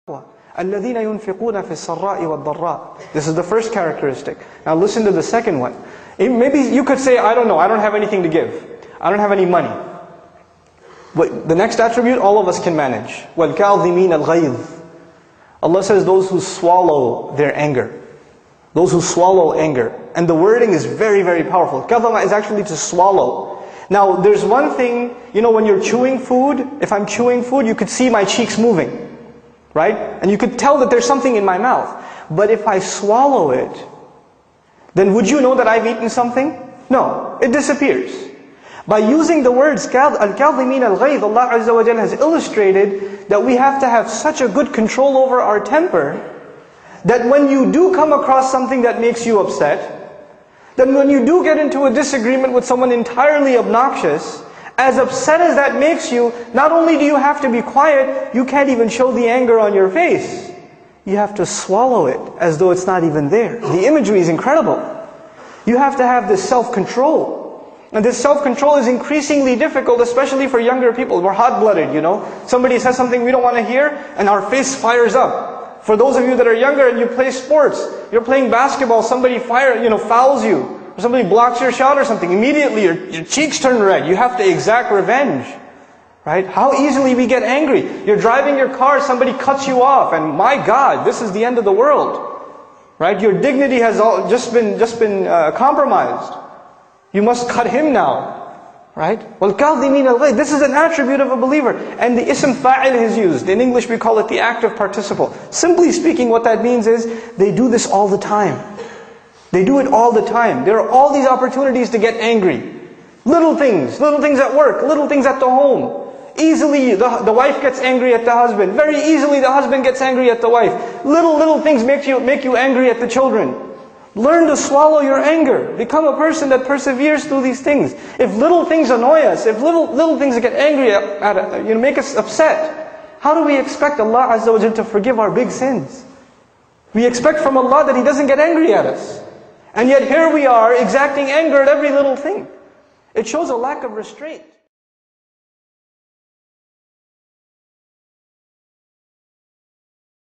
الَّذِينَ يُنْفِقُونَ فِي السَّرَّاءِ وَالضَّرَّاءِ. This is the first characteristic. Now listen to the second one. Maybe you could say, I don't know, I don't have anything to give. I don't have any money. But the next attribute, all of us can manage. وَالْكَاظِمِينَ الْغَيْظِ. Allah says those who swallow their anger. Those who swallow anger. And the wording is very, very powerful. Kadhama is actually to swallow. Now there's one thing, you know, when you're chewing food, if I'm chewing food, you could see my cheeks moving. Right? And you could tell that there's something in my mouth. But if I swallow it, then would you know that I've eaten something? No, it disappears. By using the words al-kadhimin al-ghayz, Allah Azza wa Jalla has illustrated that we have to have such a good control over our temper that when you do come across something that makes you upset, then when you do get into a disagreement with someone entirely obnoxious, as upset as that makes you, not only do you have to be quiet, you can't even show the anger on your face. You have to swallow it as though it's not even there. The imagery is incredible. You have to have this self-control. And this self-control is increasingly difficult, especially for younger people. We're hot-blooded, you know. Somebody says something we don't want to hear, and our face fires up. For those of you that are younger and you play sports, you're playing basketball, somebody fouls you. Or somebody blocks your shot or something, immediately your cheeks turn red. You have to exact revenge. Right? How easily we get angry. You're driving your car, somebody cuts you off, and my God, this is the end of the world. Right? Your dignity has just been compromised. You must cut him now. Right? وَالْكَاظِمِينَ الْغَيْظِ. This is an attribute of a believer. And the ism fa'il is used. In English we call it the active participle. Simply speaking, what that means is, they do this all the time. They do it all the time. There are all these opportunities to get angry. Little things at work, little things at the home. Easily the wife gets angry at the husband. Very easily the husband gets angry at the wife. Little things make you angry at the children. Learn to swallow your anger. Become a person that perseveres through these things. If little things annoy us, if little things get angry at make us upset, how do we expect Allah Azza wa Jalla to forgive our big sins? We expect from Allah that He doesn't get angry at us. And yet here we are exacting anger at every little thing. It shows a lack of restraint.